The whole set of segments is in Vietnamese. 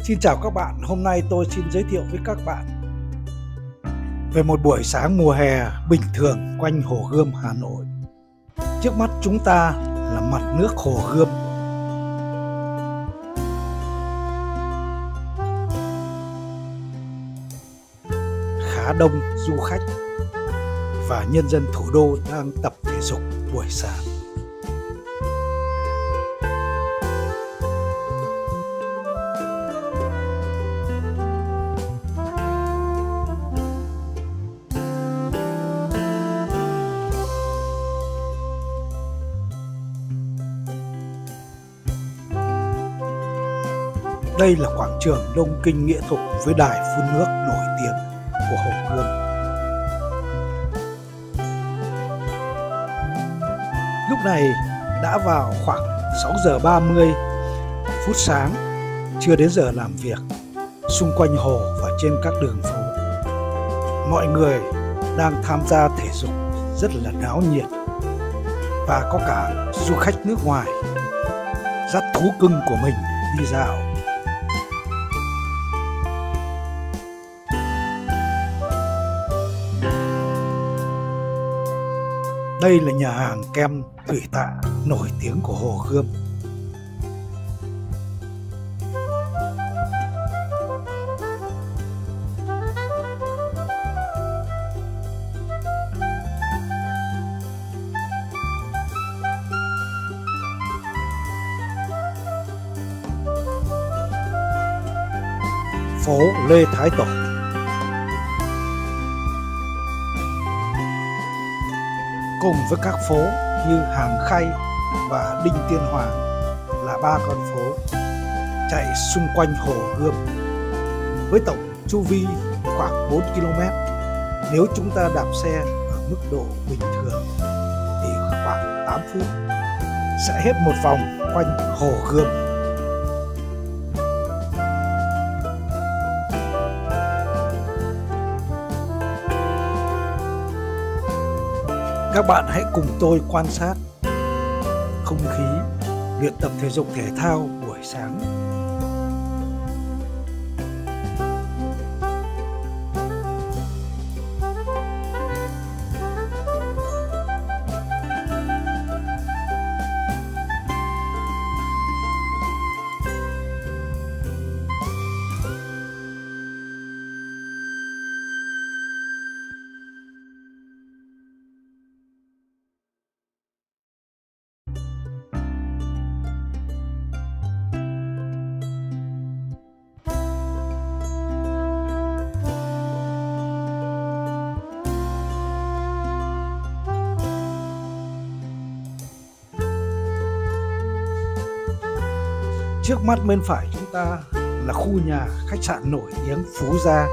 Xin chào các bạn, hôm nay tôi xin giới thiệu với các bạn về một buổi sáng mùa hè bình thường quanh Hồ Gươm, Hà Nội. Trước mắt chúng ta là mặt nước Hồ Gươm. Khá đông du khách và nhân dân thủ đô đang tập thể dục buổi sáng. Đây là quảng trường Đông Kinh Nghĩa Thục với đài phun nước nổi tiếng của Hồ Gươm. Lúc này đã vào khoảng 6 giờ 30 phút sáng, chưa đến giờ làm việc. Xung quanh hồ và trên các đường phố, mọi người đang tham gia thể dục rất là náo nhiệt. Và có cả du khách nước ngoài dắt thú cưng của mình đi dạo. Đây là nhà hàng kem Thủy Tạ nổi tiếng của Hồ Gươm. Phố Lê Thái Tổ. Cùng với các phố như Hàng Khay và Đinh Tiên Hoàng là 3 con phố chạy xung quanh Hồ Gươm với tổng chu vi khoảng 4 km. Nếu chúng ta đạp xe ở mức độ bình thường thì khoảng 8 phút sẽ hết một vòng quanh Hồ Gươm. Các bạn hãy cùng tôi quan sát không khí luyện tập thể dục thể thao buổi sáng. Trước mắt bên phải chúng ta là khu nhà khách sạn nổi tiếng Phú Gia.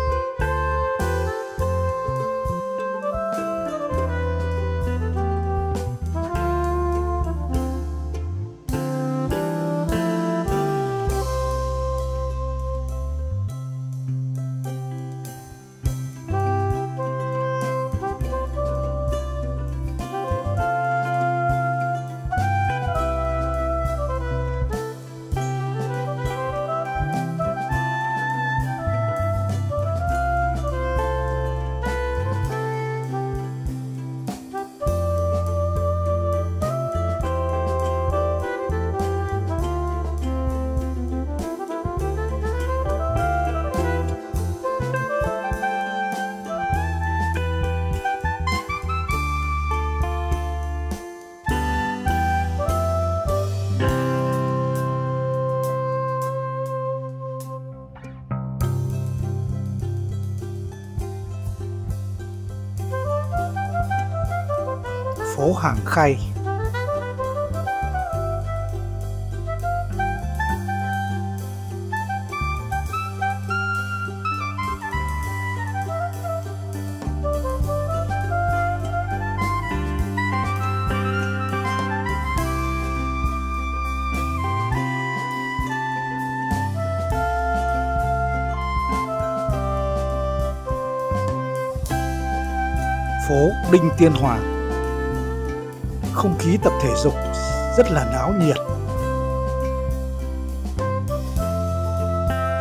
Phố Hàng Khay. Phố Đinh Tiên Hoàng. Không khí tập thể dục rất là náo nhiệt.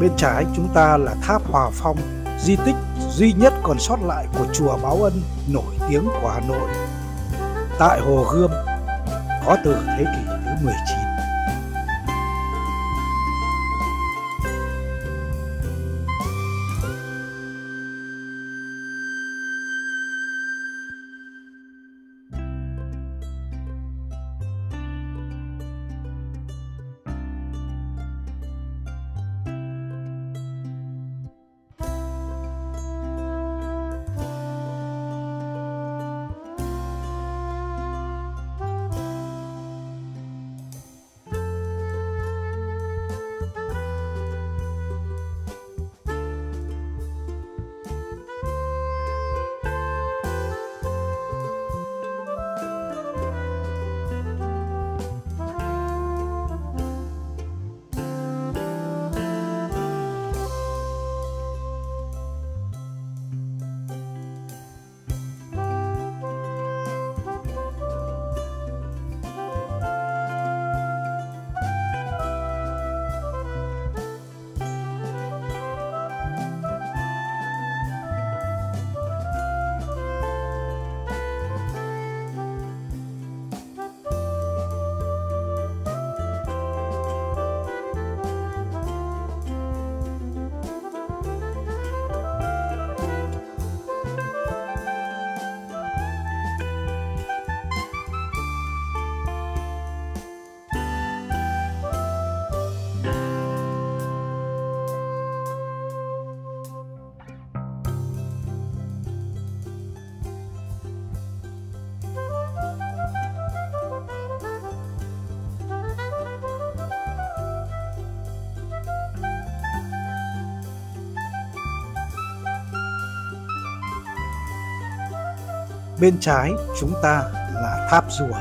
Bên trái chúng ta là tháp Hòa Phong, di tích duy nhất còn sót lại của chùa Báo Ân nổi tiếng của Hà Nội, tại Hồ Gươm, có từ thế kỷ thứ 19. Bên trái chúng ta là tháp rùa.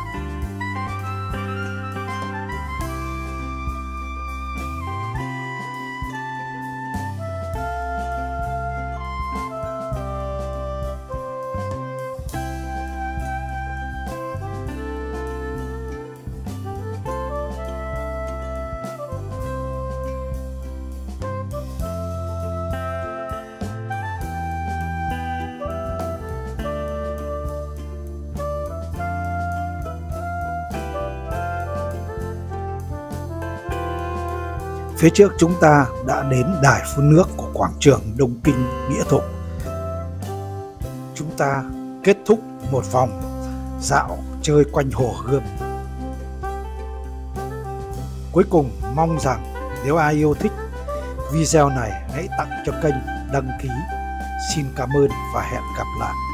Phía trước chúng ta đã đến đài phun nước của quảng trường Đông Kinh Nghĩa Thục. Chúng ta kết thúc một vòng dạo chơi quanh Hồ Gươm. Cuối cùng mong rằng nếu ai yêu thích video này hãy tặng cho kênh, đăng ký. Xin cảm ơn và hẹn gặp lại.